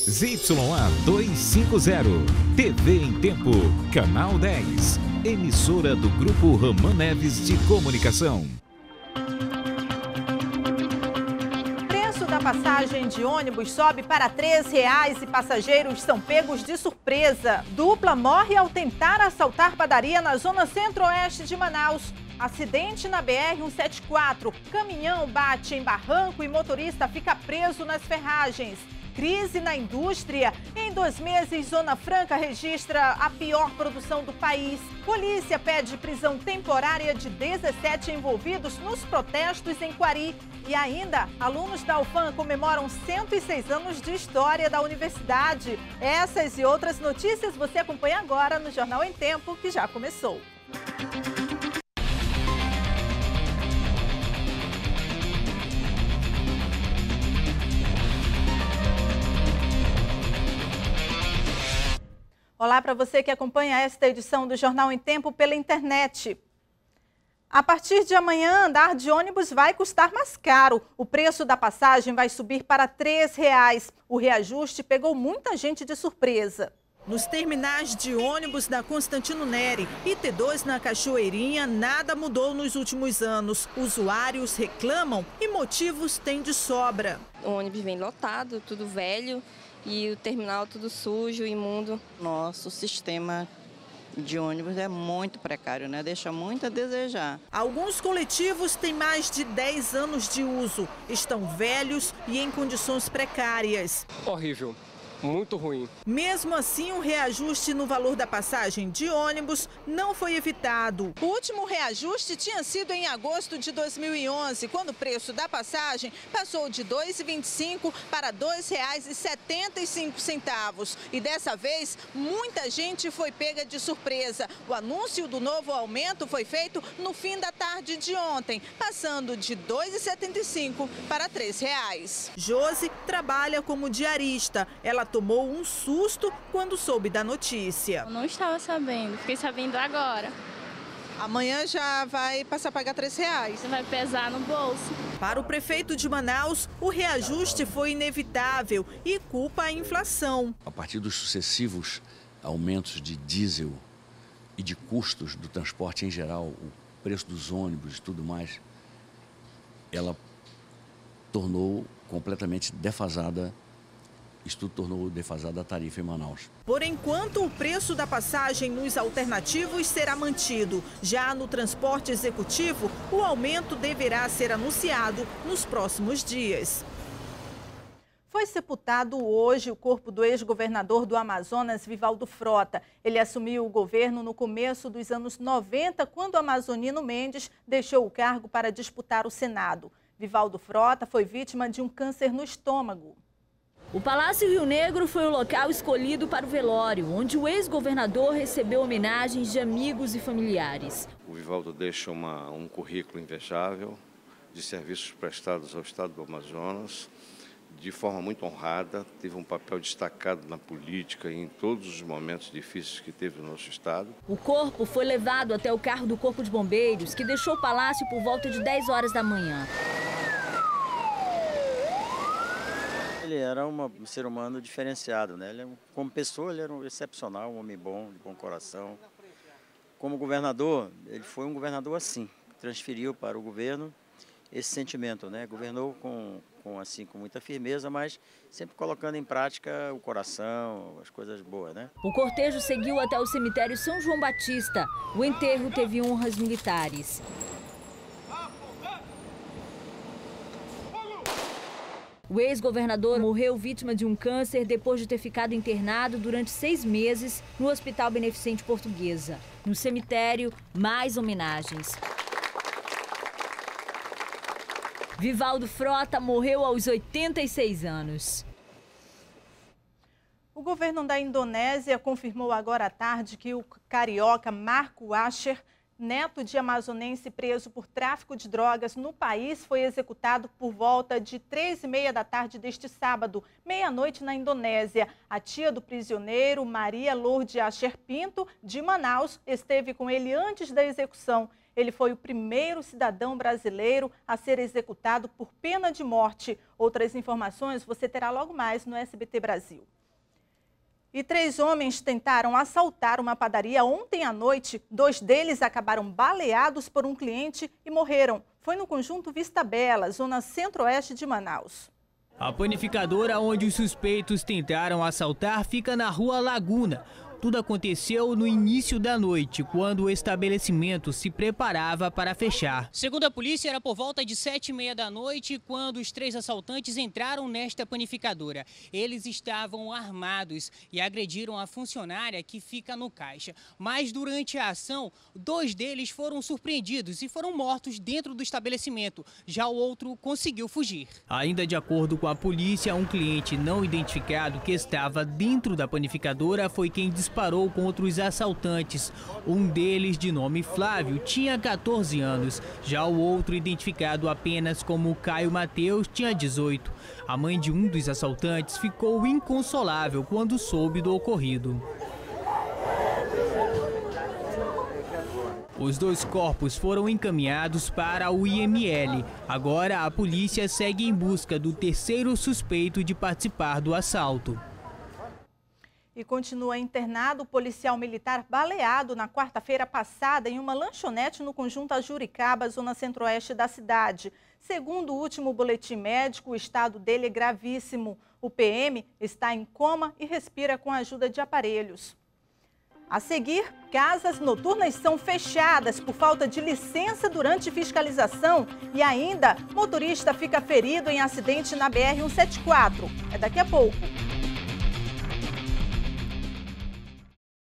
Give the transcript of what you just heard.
ZYA 250, TV em Tempo, Canal 10, emissora do Grupo Raman Neves de Comunicação. Preço da passagem de ônibus sobe para R$ 3,00 e passageiros são pegos de surpresa. Dupla morre ao tentar assaltar padaria na zona centro-oeste de Manaus. Acidente na BR-174, caminhão bate em barranco e motorista fica preso nas ferragens. Crise na indústria. Em 2 meses, Zona Franca registra a pior produção do país. Polícia pede prisão temporária de 17 envolvidos nos protestos em Quari. E ainda, alunos da UFAM comemoram 106 anos de história da universidade. Essas e outras notícias você acompanha agora no Jornal em Tempo, que já começou. Olá para você que acompanha esta edição do Jornal em Tempo pela internet. A partir de amanhã, andar de ônibus vai custar mais caro. O preço da passagem vai subir para R$ 3,00. O reajuste pegou muita gente de surpresa. Nos terminais de ônibus da Constantino Neri e T2 na Cachoeirinha, nada mudou nos últimos anos. Usuários reclamam e motivos têm de sobra. O ônibus vem lotado, tudo velho. E o terminal tudo sujo, imundo. Nosso sistema de ônibus é muito precário, né? Deixa muito a desejar. Alguns coletivos têm mais de 10 anos de uso. Estão velhos e em condições precárias. Horrível. Muito ruim. Mesmo assim, o reajuste no valor da passagem de ônibus não foi evitado. O último reajuste tinha sido em agosto de 2011, quando o preço da passagem passou de R$ 2,25 para R$ 2,75. E dessa vez, muita gente foi pega de surpresa. O anúncio do novo aumento foi feito no fim da tarde de ontem, passando de R$ 2,75 para R$ 3,00. Josi trabalha como diarista. Ela tomou um susto quando soube da notícia. Eu não estava sabendo, fiquei sabendo agora. Amanhã já vai passar a pagar R$ 3,00. Vai pesar no bolso. Para o prefeito de Manaus, o reajuste foi inevitável e culpa a inflação. A partir dos sucessivos aumentos de diesel e de custos do transporte em geral, o preço dos ônibus e tudo mais, ela tornou completamente defasada. Isso tudo tornou defasada a tarifa em Manaus. Por enquanto, o preço da passagem nos alternativos será mantido. Já no transporte executivo, o aumento deverá ser anunciado nos próximos dias. Foi sepultado hoje o corpo do ex-governador do Amazonas, Vivaldo Frota. Ele assumiu o governo no começo dos anos 90, quando Amazonino Mendes deixou o cargo para disputar o Senado. Vivaldo Frota foi vítima de um câncer no estômago. O Palácio Rio Negro foi o local escolhido para o velório, onde o ex-governador recebeu homenagens de amigos e familiares. O Vivaldo deixa um currículo invejável de serviços prestados ao Estado do Amazonas, de forma muito honrada, teve um papel destacado na política e em todos os momentos difíceis que teve o nosso Estado. O corpo foi levado até o carro do Corpo de Bombeiros, que deixou o palácio por volta de 10 horas da manhã. Ele era um ser humano diferenciado, né? Como pessoa, ele era um excepcional, um homem bom, de bom coração. Como governador, ele foi um governador assim, transferiu para o governo esse sentimento, né? Governou com muita firmeza, mas sempre colocando em prática o coração, as coisas boas, né? O cortejo seguiu até o cemitério São João Batista. O enterro teve honras militares. O ex-governador morreu vítima de um câncer depois de ter ficado internado durante 6 meses no Hospital Beneficente Portuguesa. No cemitério, mais homenagens. Vivaldo Frota morreu aos 86 anos. O governo da Indonésia confirmou agora à tarde que o carioca Marco Asher, neto de amazonense preso por tráfico de drogas no país, foi executado por volta de 3h30 da tarde deste sábado, meia-noite na Indonésia. A tia do prisioneiro, Maria Lourdes Asher Pinto, de Manaus, esteve com ele antes da execução. Ele foi o primeiro cidadão brasileiro a ser executado por pena de morte. Outras informações você terá logo mais no SBT Brasil. E 3 homens tentaram assaltar uma padaria ontem à noite. 2 deles acabaram baleados por um cliente e morreram. Foi no conjunto Vista Bela, zona centro-oeste de Manaus. A panificadora onde os suspeitos tentaram assaltar fica na Rua Laguna. Tudo aconteceu no início da noite, quando o estabelecimento se preparava para fechar. Segundo a polícia, era por volta de 7h30 da noite, quando os 3 assaltantes entraram nesta panificadora. Eles estavam armados e agrediram a funcionária que fica no caixa. Mas durante a ação, 2 deles foram surpreendidos e foram mortos dentro do estabelecimento. Já o outro conseguiu fugir. Ainda de acordo com a polícia, um cliente não identificado que estava dentro da panificadora foi quem disparou contra os assaltantes. Um deles, de nome Flávio, tinha 14 anos. Já o outro, identificado apenas como Caio Mateus, tinha 18. A mãe de um dos assaltantes ficou inconsolável quando soube do ocorrido. Os 2 corpos foram encaminhados para o IML. Agora a polícia segue em busca do terceiro suspeito de participar do assalto. E continua internado o policial militar baleado na quarta-feira passada em uma lanchonete no conjunto Ajuricaba, zona centro-oeste da cidade. Segundo o último boletim médico, o estado dele é gravíssimo. O PM está em coma e respira com a ajuda de aparelhos. A seguir, casas noturnas são fechadas por falta de licença durante fiscalização e ainda motorista fica ferido em acidente na BR-174. É daqui a pouco.